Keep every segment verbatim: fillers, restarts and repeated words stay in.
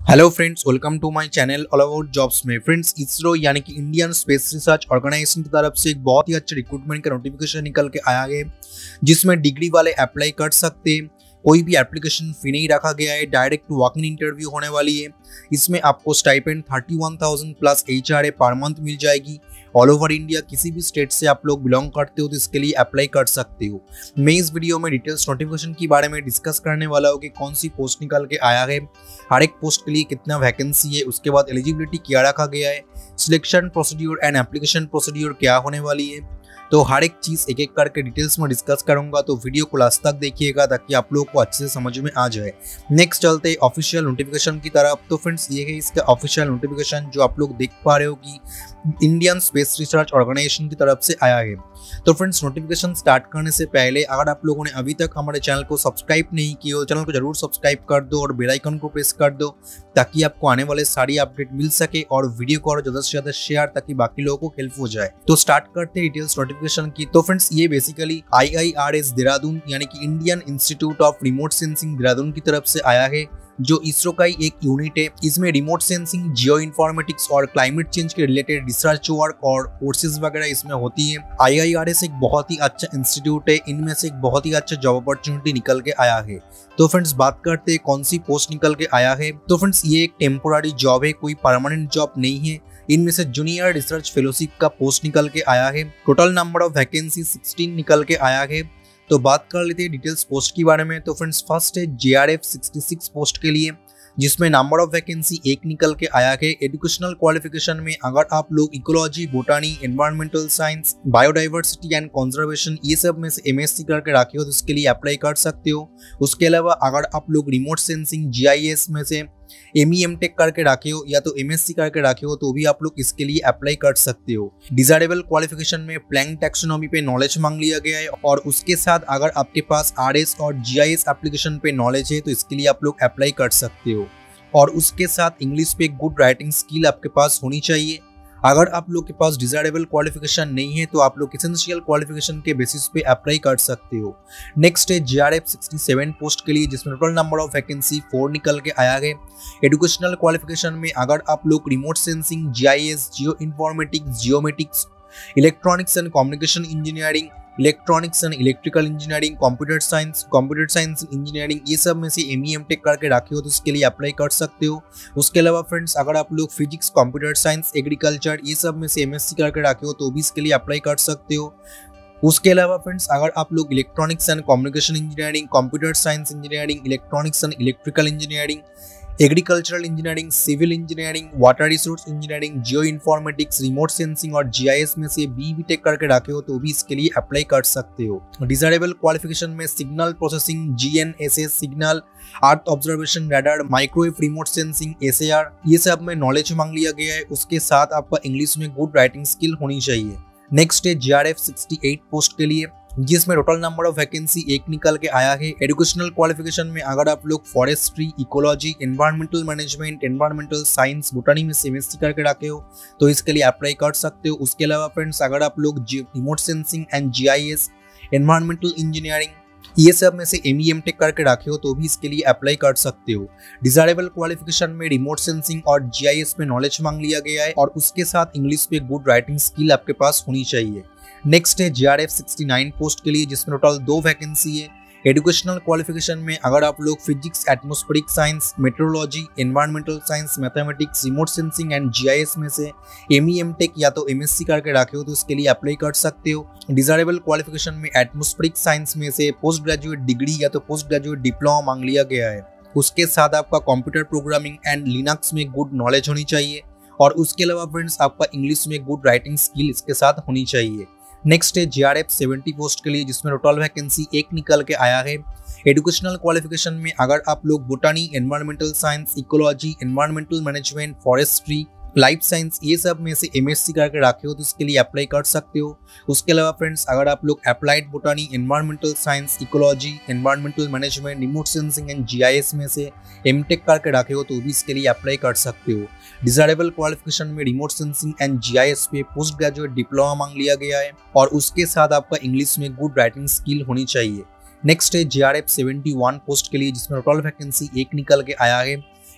Hello friends, welcome to my channel all about jobs में। Friends, ISRO यानी कि Indian space research organisation की तरफ से एक बहुत ही अच्छा रिक्रूटमेंट का नोटिफिकेशन निकल के आया है, जिसमें डिग्री वाले अप्लाई कर सकते हैं। कोई भी एप्लीकेशन फी नहीं रखा गया है, डायरेक्ट वॉक इन इंटरव्यू होने वाली है। इसमें आपको stipend thirty one thousand plus H R A पर मंथ मिल जाएगी। ऑल ओवर इंडिया किसी भी स्टेट से आप लोग बिलोंग करते हो तो इसके लिए अप्लाई कर सकते हो। मैं इस वीडियो में डिटेल्स नोटिफिकेशन के बारे में डिस्कस करने वाला हूँ कि कौन सी पोस्ट निकल के आया है, हर एक पोस्ट के लिए कितना वैकेंसी है, उसके बाद एलिजिबिलिटी क्या रखा गया है, selection procedure and application procedure क्या होने वाली है। तो हर एक चीज एक एक करके डिटेल्स में डिस्कस करूंगा, तो वीडियो को लास्ट तक देखिएगा ताकि आप लोगों को अच्छे से समझ में आ जाए। नेक्स्ट चलते हैं ऑफिशियल नोटिफिकेशन की तरफ। तो फ्रेंड्स, ये है इसका ऑफिशियल नोटिफिकेशन जो आप लोग देख पा रहे हो कि इंडियन स्पेस रिसर्च ऑर्गेनाइजेशन की तरफ से आया है। तो फ्रेंड्स, नोटिफिकेशन स्टार्ट करने से पहले अगर आप लोगों ने अभी तक हमारे चैनल को सब्सक्राइब नहीं किया हो, चैनल को जरूर सब्सक्राइब कर दो और बेल आइकन को प्रेस कर दो ताकि आपको आने वाले सारी अपडेट मिल सके, और वीडियो को और ज्यादा से ज्यादा शेयर ताकि बाकी लोगों को हेल्प हो जाए। तो स्टार्ट करते हैं डिटेल्स नोटिफिकेशन की। तो फ्रेंड्स, ये basically I I R S Dehradun यानी कि Indian Institute of Remote Sensing Dehradun की तरफ से आया है, जो इसरो का ही एक यूनिट है। इसमें रिमोट सेंसिंग, जियो इन्फॉर्मेटिक्स और क्लाइमेट चेंज के रिलेटेड रिसर्च वर्क और कोर्सेज वगैरह इसमें होती है। आई आई आर एस एक बहुत ही अच्छा इंस्टीट्यूट है, इनमें से एक बहुत ही अच्छा जॉब अपॉर्चुनिटी निकल के आया है। तो फ्रेंड्स, बात करते हैं कौन सी पोस्ट निकल के आया है। तो फ्रेंड्स, ये एक टेम्पोररी जॉब है, कोई परमानेंट जॉब नहीं है। इनमें से जूनियर रिसर्च फेलोशिप का पोस्ट निकल के आया है। Total number of vacancy sixteen निकल के आया है। तो बात कर लेते हैं डिटेल्स पोस्ट के बारे में। तो फ्रेंड्स, फर्स्ट है J R F sixty six post के लिए, जिसमें नंबर ऑफ वैकेंसी एक निकल के आया है। एजुकेशनल क्वालिफिकेशन में अगर आप लोग ecology, botany, environmental science, biodiversity and conservation ये सब में से एम एस सी करके रखे हो तो इसके लिए अप्लाई कर सकते हो। उसके अलावा अगर आप लोग remote sensing, G I S में से एम ई एम टेक करके रखे हो या तो एम एस सी करके रखे हो तो भी आप लोग इसके लिए अप्लाई कर सकते हो। डिजायरेबल क्वालिफिकेशन में प्लैंक टैक्सोनॉमी पे नॉलेज मांग लिया गया है, और उसके साथ अगर आपके पास आर एस और जी आई एस एप्लीकेशन पे नॉलेज है तो इसके लिए आप लोग अप्लाई कर सकते हो। और उसके साथ इंग्लिश पे गुड राइटिंग स्किल आपके पास होनी चाहिए। अगर आप लोग के पास डिजायरेबल क्वालिफिकेशन नहीं है तो आप लोग एसेंशियल क्वालिफिकेशन के बेसिस पे अप्लाई कर सकते हो। नेक्स्ट है J R F sixty seven post के लिए, जिसमें total number of vacancy four निकल के आया है। एजुकेशनल क्वालिफिकेशन में अगर आप लोग remote sensing, G I S, geo informatics, geomatics, electronics and communication engineering, electronics and electrical engineering, computer science, computer science engineering ये सब में से एम ई एम टेक करके रखे हो तो इसके लिए अप्लाई कर सकते हो। उसके अलावा फ्रेंड्स, अगर आप लोग फिजिक्स, कंप्यूटर साइंस, एग्रीकल्चर ये सब में से एम एस सी करके रखे हो तो भी इसके लिए अप्लाई कर सकते हो। उसके अलावा फ्रेंड्स, अगर आप लोग electronics and communication engineering, computer science engineering, electronics and electrical engineering, agricultural engineering, civil engineering, water resource engineering, geo informatics, remote sensing और जी आई एस में से बी बी टेक करके रखे हो तो भी इसके लिए अप्लाई कर सकते हो। डिजायरेबल क्वालिफिकेशन में signal processing, G N S S, signal, earth observation radar, microwave remote sensing, S A R ये सब में नॉलेज मांग लिया गया है। उसके साथ आपका इंग्लिश में गुड राइटिंग स्किल होनी चाहिए। नेक्स्ट है J R F sixty eight post के लिए, जिसमें टोटल नंबर ऑफ वैकेंसी एक निकल के आया है। एजुकेशनल क्वालिफिकेशन में अगर आप लोग forestry, ecology, environmental management, environmental science, botany में से एम एस सी करके रखे हो तो इसके लिए अप्लाई कर सकते हो। उसके अलावा फ्रेंड्स, अगर आप लोग remote sensing and G I S, environmental engineering ये सब में से एम ई एम टेक करके रखे हो तो भी इसके लिए अप्लाई कर सकते हो। डिजायरेबल क्वालिफिकेशन में रिमोट सेंसिंग और जी आई एस में नॉलेज मांग लिया गया है, और उसके साथ इंग्लिश पे गुड राइटिंग स्किल आपके पास होनी चाहिए। नेक्स्ट है J R F sixty nine post के लिए, जिसमें टोटल दो वैकेंसी है। एजुकेशनल क्वालिफिकेशन में अगर आप लोग physics, atmospheric science, metrology, environmental science, mathematics, remote sensing and G I S में से एम ई एम टेक या तो एम एस सी करके रखे हो तो इसके लिए अप्लाई कर सकते हो। डिजायरेबल क्वालिफिकेशन में एटमॉस्फेरिक साइंस में से पोस्ट ग्रेजुएट डिग्री या तो पोस्ट ग्रेजुएट डिप्लोमा मांग लिया गया है। उसके साथ आपका कंप्यूटर प्रोग्रामिंग एंड लिनक्स में गुड नॉलेज होनी चाहिए, और उसके अलावा फ्रेंड्स, आपका इंग्लिश में गुड राइटिंग स्किल इसके साथ होनी चाहिए। नेक्स्ट है J R F seventy post के लिए, जिसमें टोटल वैकेंसी एक निकल के आया है। एजुकेशनल क्वालिफिकेशन में अगर आप लोग botany, environmental science, ecology, environmental management, forestry, life science ये सब में से एम एस सी करके रखे हो तो इसके लिए अप्लाई कर सकते हो। उसके अलावा फ्रेंड्स, अगर आप लोग applied botany, environmental science, ecology, environmental management, remote sensing and G I S में से एम टेक करके रखे हो तो भी इसके लिए अप्लाई कर सकते हो। डिजायरेबल क्वालिफिकेशन में remote sensing and G I S पे पोस्ट ग्रेजुएट डिप्लोमा मांग लिया गया है, और उसके साथ आपका इंग्लिश में गुड राइटिंग स्किल होनी चाहिए। नेक्स्ट है J R F seventy one post के लिए, जिसमें टोटल वैकेंसी एक निकल के आया है।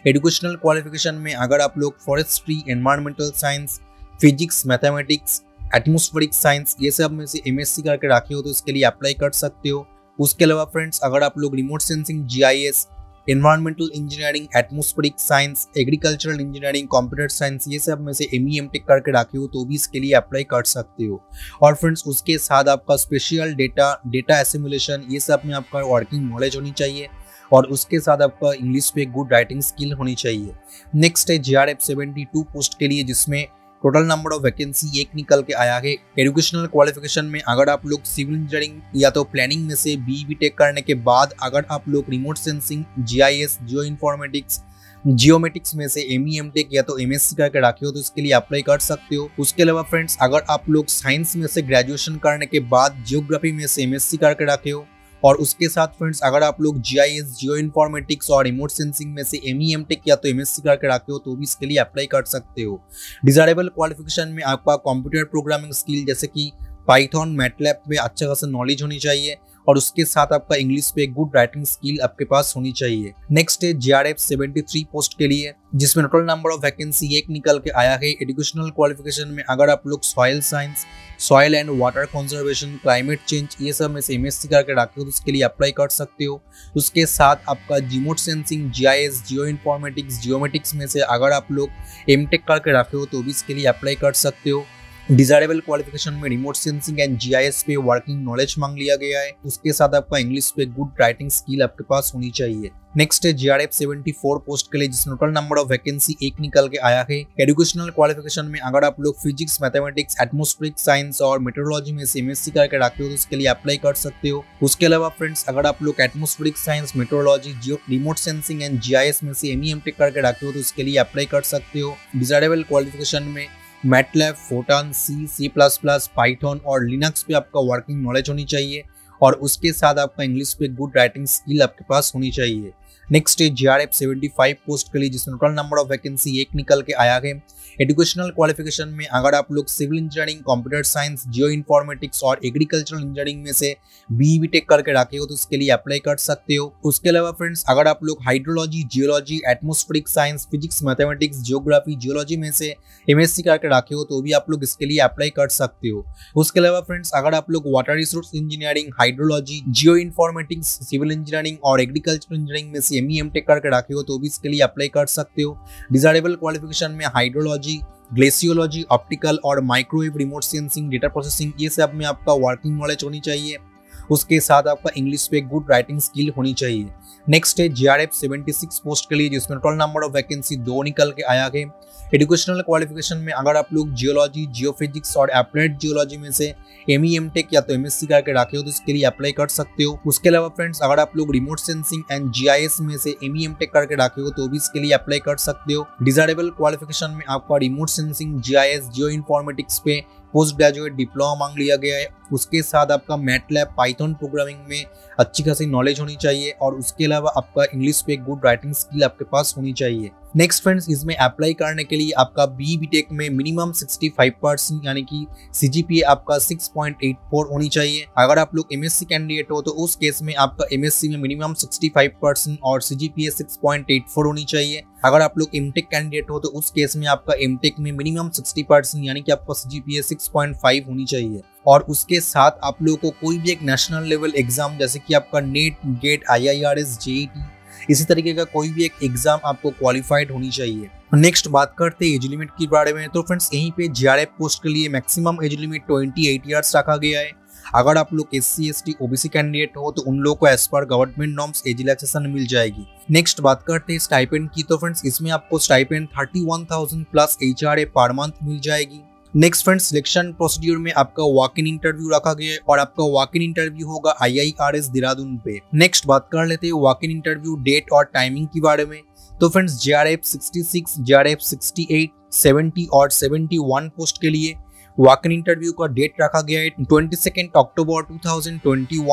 एजुकेशनल क्वालिफिकेशन में अगर आप लोग forestry, environmental science, physics, mathematics, atmospheric science ये सब में से एमएससी करके रखे हो तो इसके लिए अप्लाई कर सकते हो। उसके अलावा फ्रेंड्स अगर आप लोग remote sensing, GIS, environmental engineering, atmospheric science, agricultural engineering, computer science ये सब में से एमई एमटेक करके रखे हो तो भी इसके लिए अप्लाई कर सकते हो। और फ्रेंड्स उसके साथ आपका स्पेशल डेटा डेटा एसिमुलेशन ये सब में आपका वर्किंग नॉलेज होनी चाहिए और उसके साथ आपका इंग्लिश पे गुड राइटिंग स्किल होनी चाहिए। नेक्स्ट है जेआरएफ सेवेंटी टू पोस्ट के लिए, जिसमें टोटल नंबर ऑफ वैकेंसी एक निकल के आया है। एजुकेशनल क्वालिफिकेशन में अगर आप लोग सिविल इंजीनियरिंग या तो प्लानिंग में से बी बी टेक करने के बाद अगर आप लोग remote sensing, GIS, geo informatics, geomatics में से एमई एमटेक या तो एमएससी करके रखे हो तो इसके लिए अप्लाई कर सकते हो। उसके अलावा फ्रेंड्स अगर आप लोग साइंस में से ग्रेजुएशन करने के बाद जियोग्राफी में से एमएससी करके रखे हो और उसके साथ फ्रेंड्स अगर आप लोग जीआईएस, जियो इन्फॉर्मेटिक्स और रिमोट सेंसिंग में से एमई एमटेक या तो एमएससी करके रखे हो तो भी इसके लिए अप्लाई कर सकते हो। डिजायरेबल क्वालिफिकेशन में आपका कंप्यूटर प्रोग्रामिंग स्किल जैसे कि पाइथन, मैटलैब में अच्छा खासा नॉलेज होनी चाहिए और उसके साथ आपका इंग्लिश पे गुड राइटिंग स्किल आपके पास होनी चाहिए। नेक्स्ट है जेआरएफ सेवेंटी थ्री पोस्ट के लिए, जिसमें टोटल नंबर ऑफ वैकेंसी एक निकल के आया है। एजुकेशनल क्वालिफिकेशन में अगर आप लोग soil science, soil and water conservation, climate change ये सब में से एमएससी करके रखे हो तो उसके लिए अप्लाई कर सकते हो। उसके साथ आपका remote sensing, GIS, geo informatics, geomatics में से अगर आप लोग एमटेक करके रखे हो तो भी इसके लिए अप्लाई कर सकते हो। डिजायरेबल क्वालिफिकेशन में रिमोट सेंसिंग एंड जीआईएस पे वर्किंग नॉलेज मांग लिया गया है। उसके साथ आपका इंग्लिश पे गुड राइटिंग स्किल आपके पास होनी चाहिए। नेक्स्ट है जेआरएफ सेवेंटी फोर पोस्ट के लिए, जिसमें टोटल नंबर ऑफ वैकेंसी एक निकल के आया है। एजुकेशनल क्वालिफिकेशन में अगर आप लोग फिजिक्स, मैथमेटिक्स, एटमॉस्फेरिक साइंस और मेट्रोलॉजी में से एमएससी करके रखे हो तो उसके लिए अप्लाई कर सकते हो। उसके अलावा फ्रेंड्स अगर आप लोग atmospheric science, metrology, geo remote sensing and GIS में से एमई एमटेक करके रखे हो तो उसके लिए अप्लाई कर सकते हो। डिजायरेबल क्वालिफिकेशन में MATLAB, Fortran, C, C plus plus, Python और लिनक्स पे आपका वर्किंग नॉलेज होनी चाहिए और उसके साथ आपका इंग्लिश पे गुड राइटिंग स्किल आपके पास होनी चाहिए। नेक्स्ट है जेआरएफ सेवेंटी फाइव पोस्ट के लिए, जिसमें टोटल नंबर ऑफ वैकेंसी एक निकल के आया है। एजुकेशनल क्वालिफिकेशन में अगर आप लोग civil engineering, computer science, geo informatics और एग्रीकल्चरल इंजीनियरिंग में से बी बी टेक करके रखे हो तो उसके लिए अप्लाई कर सकते हो। उसके अलावा फ्रेंड्स अगर आप लोग hydrology, geology, atmospheric science, physics, mathematics, geography, geology में से एमएससी करके रखे हो तो भी आप लोग इसके लिए अप्लाई कर सकते हो। उसके अलावा फ्रेंड्स अगर आप लोग water resource engineering, hydrology, geo informatics, civil engineering और एग्रीकल्चरल इंजीनियरिंग में से एमई एमटेक करके रखे हो तो भी इसके लिए अप्लाई कर सकते हो। डिजायरेबल क्वालिफिकेशन में हाइड्रोलॉजी, ग्लेशियोलॉजी, ऑप्टिकल और microwave, remote sensing, data processing ये सब में आपका वर्किंग नॉलेज होनी चाहिए। उसके साथ आपका इंग्लिश पे गुड राइटिंग स्किल होनी चाहिए। नेक्स्ट है जेआरएफ सेवेंटी सिक्स पोस्ट के लिए, जिसमें टोटल नंबर ऑफ वैकेंसी दो निकल के आया है। एजुकेशनल क्वालिफिकेशन में अगर आप लोग जियोलॉजी, जियोफिजिक्स और एप्लाइड जियोलॉजी में से एमई एमटेक या तो एमएससी करके रखे हो तो इसके लिए अप्लाई कर सकते हो। उसके अलावा फ्रेंड्स अगर आप लोग रिमोट सेंसिंग एंड जीआईएस में से एमई एमटेक करके रखे हो तो भी इसके लिए अप्लाई कर सकते हो। डिजायरेबल क्वालिफिकेशन में आपका remote sensing, GIS, geo informatics पे पोस्ट ग्रेजुएट डिप्लोमा मांग लिया गया है। उसके साथ आपका मैटलैब, पाइथन प्रोग्रामिंग में अच्छी खासी नॉलेज होनी चाहिए और उसके अलावा आपका इंग्लिश पे गुड राइटिंग स्किल आपके पास होनी चाहिए। नेक्स्ट फ्रेंड्स इसमें अप्लाई करने के लिए आपका बी बी टेक में मिनिमम सिक्सटी फाइव परसेंट यानी कि सीजीपीए आपका सिक्स पॉइंट एट फोर होनी चाहिए। अगर आप लोग एमएससी कैंडिडेट हो तो उस केस में आपका एमएससी में मिनिमम सिक्सटी फाइव परसेंट और CGPA six point eight four होनी चाहिए। अगर आप लोग एमटेक कैंडिडेट हो तो उस केस में आपका एमटेक में मिनिमम सिक्सटी परसेंट यानी कि आपका सीजीपीए सिक्स पॉइंट फाइव होनी चाहिए। और उसके साथ आप लोगों को कोई भी एक नेशनल लेवल एग्जाम जैसे कि आपका नेट, गेट, आईआईआरएस, जेईटी इसी तरीके का कोई भी एक एग्जाम आपको क्वालिफाइड होनी चाहिए। नेक्स्ट बात करते हैं एज लिमिट के बारे में। तो फ्रेंड्स यहीं पे जेआरएफ पोस्ट के लिए maximum age limit twenty eight years रखा गया है। अगर आप लोग S C S T OBC candidate हो तो उन लोगों को एज पर गवर्नमेंट नॉर्म्स एज रिलैक्सेशन मिल जाएगी। नेक्स्ट बात करते हैं स्टाइपेंड की। तो फ्रेंड्स इसमें आपको stipend thirty one thousand plus H R A पर मंथ मिल जाएगी। नेक्स्ट फ्रेंड्स सिलेक्शन प्रोसीड्यूर में आपका वॉक इन इंटरव्यू रखा गया है और आपका वॉक इन इंटरव्यू होगा आईआईआरएस देहरादून पे। नेक्स्ट बात कर लेते हैं वॉक इन इंटरव्यू डेट और टाइमिंग के बारे में। तो friends JRF sixty six, JRF sixty eight, seventy और सेवेंटी वन पोस्ट के लिए वॉक इन इंटरव्यू का डेट रखा गया है twenty second October two thousand twenty one.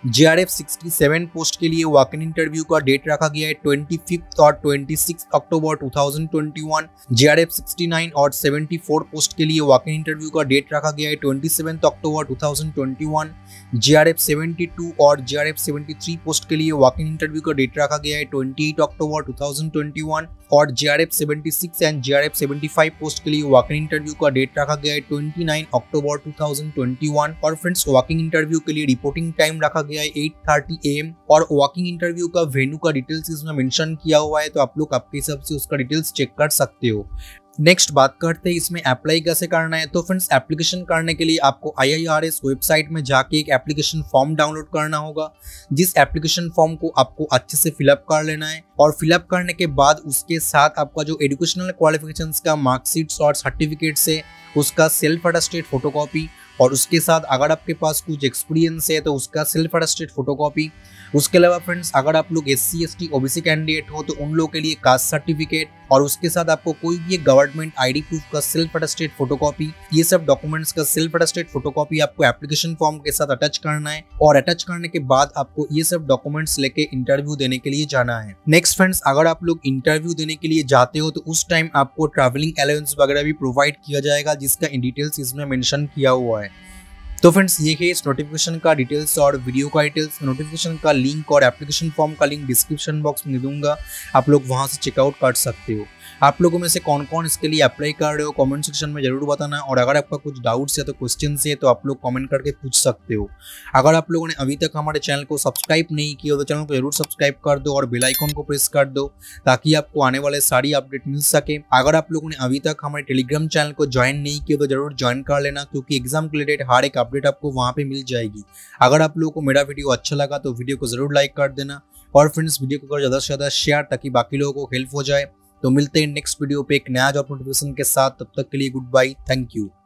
J R F sixty seven post के लिए वॉक इन इंटरव्यू का डेट रखा गया है पच्चीस और छब्बीस अक्टूबर दो हज़ार इक्कीस। J R F sixty nine और चौहत्तर पोस्ट के लिए वॉक इन इंटरव्यू का डेट रखा गया है सत्ताईस अक्टूबर दो हज़ार इक्कीस। जे आर एफ बहत्तर और जे आर एफ तिहत्तर पोस्ट के लिए वॉक इन इंटरव्यू का डेट रखा गया है अट्ठाईस अक्टूबर दो हज़ार इक्कीस और जे आर एफ छिहत्तर एंड जे आर एफ पचहत्तर पोस्ट के लिए वॉक इन इंटरव्यू का डेट रखा गया है उनतीस अक्टूबर दो हज़ार इक्कीस। और फ्रेंड्स वॉकिंग इंटरव्यू के लिए रिपोर्टिंग टाइम रखा गया है आठ तीस ए एम और वॉकिंग इंटरव्यू का वेन्यू का डिटेल्स इसमें मेंशन किया हुआ है, तो आप लोग आपके हिसाब से उसका डिटेल्स चेक कर सकते हो। नेक्स्ट बात करते हैं इसमें अप्लाई कैसे करना है। तो फ्रेंड्स एप्लीकेशन करने के लिए आपको I I R S website में जाके एक एप्लीकेशन फॉर्म डाउनलोड करना होगा, जिस एप्लीकेशन फॉर्म को आपको अच्छे से फिलअप कर लेना है और फिलअप करने के बाद उसके साथ आपका जो एजुकेशनल क्वालिफिकेशंस का मार्कशीट्स और सर्टिफिकेट्स है उसका सेल्फ अटेस्टेड फोटोकॉपी और उसके साथ अगर आपके पास कुछ एक्सपीरियंस है तो उसका सेल्फ अटेस्टेड फोटोकॉपी। उसके अलावा फ्रेंड्स अगर आप लोग S C S T O B C candidate हो तो उन लोगों के लिए कास्ट सर्टिफिकेट और उसके साथ आपको कोई भी एक गवर्नमेंट आईडी प्रूफ का सेल्फ अटेस्टेड फोटोकॉपी, ये सब डॉक्यूमेंट्स का सेल्फ अटेस्टेड फोटोकॉपी आपको एप्लीकेशन फॉर्म के साथ अटैच करना है और अटैच करने के बाद आपको ये सब डॉक्यूमेंट्स लेके इंटरव्यू देने के लिए जाना है। नेक्स्ट फ्रेंड्स अगर आप लोग इंटरव्यू देने के लिए जाते हो तो उस टाइम आपको ट्रैवलिंग अलाउंस वगैरह भी प्रोवाइड किया जाएगा, जिसका इन डिटेल्स इसमें मेंशन किया हुआ है। तो फ्रेंड्स ये है इस नोटिफिकेशन का डिटेल्स और वीडियो का डिटेल्स। नोटिफिकेशन का लिंक और एप्लीकेशन फॉर्म का लिंक डिस्क्रिप्शन बॉक्स में दूंगा, आप लोग वहां से चेकआउट कर सकते हो। आप लोगों में से कौन कौन इसके लिए अप्लाई कर रहे हो कमेंट सेक्शन में जरूर बताना, और अगर आपका कुछ डाउट्स है तो क्वेश्चन है तो आप लोग कमेंट करके पूछ सकते हो। अगर आप लोगों ने अभी तक हमारे चैनल को सब्सक्राइब नहीं किया तो चैनल को जरूर सब्सक्राइब कर दो और बेल आइकन को प्रेस कर दो ताकि आपको आने वाले सारी अपडेट मिल सके। अगर आप लोगों ने अभी तक हमारे टेलीग्राम चैनल को ज्वाइन नहीं किया तो जरूर ज्वाइन कर लेना, क्योंकि एग्जाम के रिलेटेड हर एक अपडेट आपको वहाँ पे मिल जाएगी। अगर आप लोगों को मेरा वीडियो अच्छा लगा तो वीडियो को जरूर लाइक कर देना और फ्रेंड्स वीडियो को ज्यादा से ज्यादा शेयर ताकि बाकी लोगों को हेल्प हो जाए। तो मिलते हैं नेक्स्ट वीडियो पे एक नया जॉब नोटिफिकेशन के साथ, तब तक के लिए गुड बाय, थैंक यू।